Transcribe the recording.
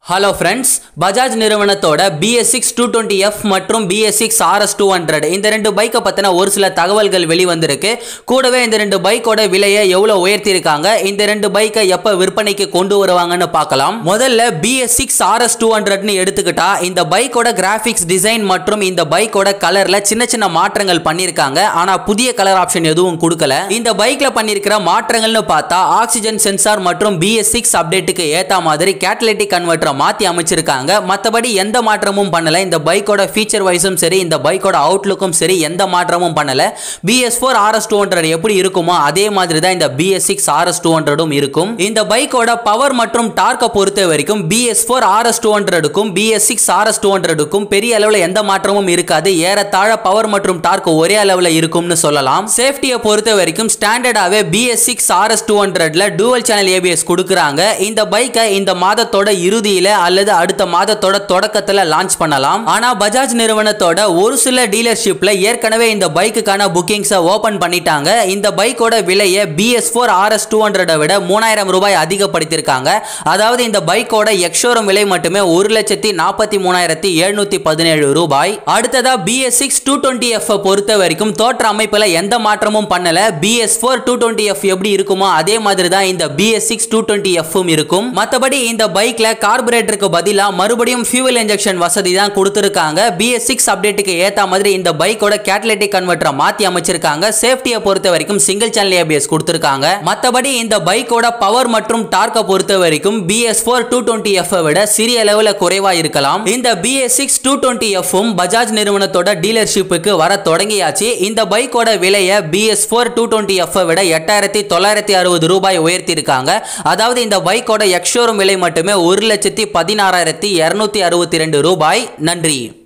Hello friends, Bajaj நிறுவனத்தோட BS6 220F மற்றும் BS6 RS 200 இந்த ரெண்டு பைக்கை பற்றின ஒரு சில தகவல்கள் வெளிவந்திருக்கு. கூடவே இந்த ரெண்டு பைக்கோட விலையை எவ்வளோ உயர்த்தியிருக்காங்க, இந்த ரெண்டு பைக்கை எப்போ விற்பனைக்கு கொண்டு வருவாங்கன்னு பார்க்கலாம். முதல்ல BS6 RS 200ன்னு எடுத்துக்கிட்டா இந்த பைக்கோட கிராஃபிக்ஸ் டிசைன் மற்றும் இந்த பைக்கோட கலரில் சின்ன சின்ன மாற்றங்கள் பண்ணியிருக்காங்க. ஆனால் புதிய கலர் ஆப்ஷன் எதுவும் கொடுக்கல. இந்த பைக்கில் பண்ணியிருக்கிற மாற்றங்கள்னு பார்த்தா ஆக்சிஜன் சென்சார் மற்றும் BS6 அப்டேட்டுக்கு ஏற்ற மாதிரி கேட்டலிட்டிக் கன்வெர்ட்டர் மாத்தி அமைச்சிருக்காங்க. மத்தபடி எந்த மாற்றமும் பண்ணல. இந்த பைக்கோட ஃபீச்சர் வைஸும் சரி, இந்த பைக்கோட அவுட்லுக்கும் சரி எந்த மாற்றமும் பண்ணல. BS4 RS 200 எப்படி இருக்குமோ அதே மாதிரி தான் இந்த BS6 RS 200ம் இருக்கும். இந்த பைக்கோட பவர் மற்றும் டார்க்கை பொறுத்த வரைக்கும் BS4 RS 200க்கும் BS6 RS 200க்கும் பெரிய அளவில் எந்த மாற்றமும் இருக்காது. ஏறத்தாழ பவர் மற்றும் டார்க் ஒரே அளவில் இருக்கும்னு சொல்லலாம். சேஃப்டியை பொறுத்த வரைக்கும் ஸ்டாண்டர்டாவே BS6 RS 200ல டூவல் சேனல் ABS கொடுக்குறாங்க. இந்த பைக்கை இந்த மாதத்தோட இறுதியில அல்லது அடுத்த மாதத்தோட தொடக்கத்துல லான்ச் பண்ணலாம். ஆனா பஜாஜ் நிறுவனத்தோட ஒரு சில டீலர்ஷிப்ல ஏற்கனவே இந்த பைக்குக்கான புக்கிங்ஸை ஓபன் பண்ணிட்டாங்க. இந்த பைக்கோட விலையை BS4 RS 200 விட 3000 ரூபாய் அதிகப்படுத்தியிருக்காங்க. அதாவது இந்த பைக்கோட எக்ஸ்ஷோரூம் விலை மட்டுமே 1,43,717 ரூபாய். அடுத்ததா BS6 220F பொறுத்த வரைக்கும் தோற்ற அமைப்புல எந்த மாற்றமும் பண்ணல. BS4 220F எப்படி இருக்குமோ அதே மாதிரி தான் இந்த BS6 220F இருக்கும். மற்றபடி இந்த பைக்ல கார்பரேட்டருக்கு பதிலா மறுபடியும் ஃபியூவல் இன்ஜெக்ஷன் வசதி தான் கொடுத்திருக்காங்க. BS6 அப்டேட்டுக்கு ஏத்த மாதிரி இந்த பைக்கோட கேட்டலிட்டிக் கன்வெர்ட்டரை மாத்தி அமைச்சிருக்காங்க. சேஃப்டியை பொறுத்த வரைக்கும் சிங்கிள் சேனல் ABS கொடுத்திருக்காங்க. மற்றபடி இந்த பைக்கோட பவர் மற்றும் டார்க்கை பொறுத்த வரைக்கும் BS4 220F விட சிறிய அளவில் குறைவா இருக்கலாம். இந்த BS6 220F பஜாஜ் நிறுவனத்தோட டீலர்ஷிப்புக்கு வர தொடங்கியாச்சு. இந்த பைக்கோட விலையை BS4 220F விட 8960 ரூபாய் உயர்த்தி இருக்காங்க. அதாவது இந்த பைக்கோட எக்ஸ்ஷோரூம் விலை மட்டுமே 1,16,262 ரூபாய். நன்றி.